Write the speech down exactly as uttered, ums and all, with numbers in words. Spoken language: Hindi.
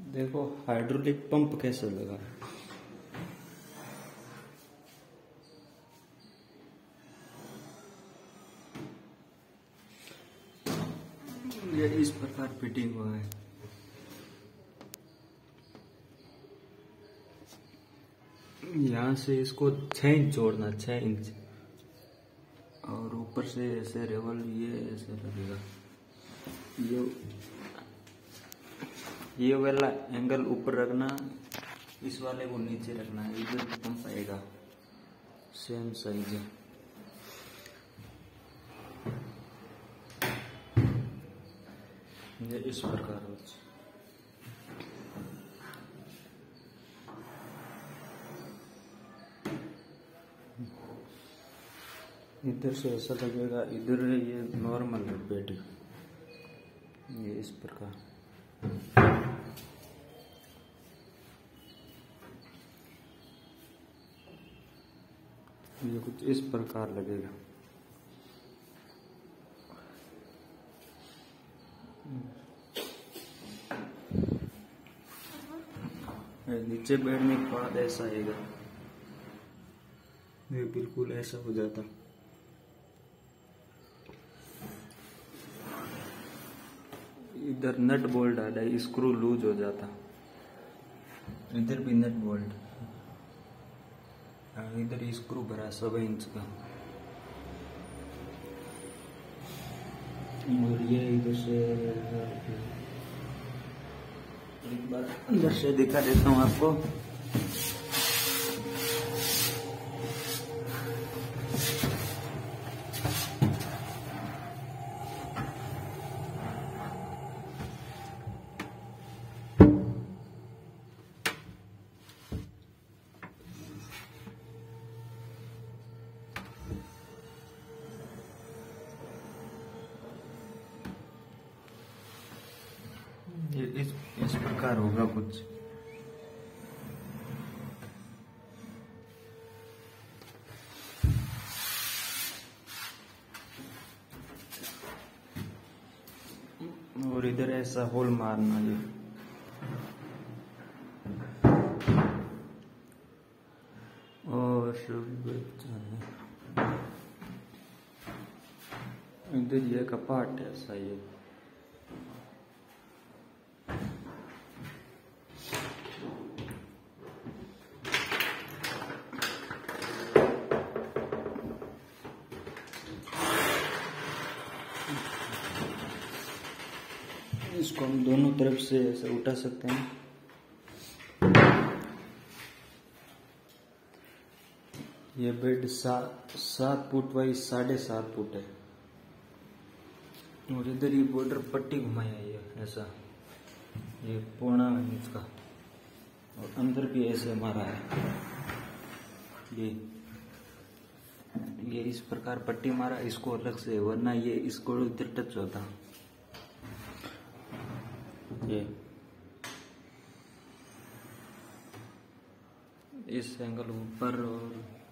देखो हाइड्रोलिक पंप कैसे लगा। ये इस प्रकार फिटिंग हुआ है। यहाँ से इसको छह इंच जोड़ना, छह इंच, और ऊपर से ऐसे रेवल ये ऐसे लगेगा। ये ये वाला एंगल ऊपर रखना, इस वाले को नीचे रखना है, इधर पंप आएगा सेम साइज है। ये इस प्रकार हो, इधर से ऐसा लगेगा, इधर ये नॉर्मल है बेड, ये इस प्रकार। ये कुछ इस प्रकार लगेगा। नीचे बैठने के बाद ऐसा आएगा, ये बिल्कुल ऐसा हो जाता। इधर नट बोल्ट आ जाए, स्क्रू लूज हो जाता। इधर भी नट बोल्ट, इधर स्क्रू भरा सवा इंच का, और ये इधर से एक बार अंदर से दिखा देता हूँ आपको। ये इस इस प्रकार होगा कुछ। और इधर ऐसा होल मारना, ये और इधर ये कपाट है ऐसा, ये इसको हम दोनों तरफ से ऐसे उठा सकते हैं। ये बेड सात सात फुट बाई साढ़े सात फुट है, और इधर ये बॉर्डर पट्टी घुमाया ये ऐसा, ये पौना इंच का, और अंदर भी ऐसे मारा है। ये ये इस प्रकार पट्टी मारा, इसको अलग से, वरना ये इसको इधर टच होता। ये इस एंगल ऊपर और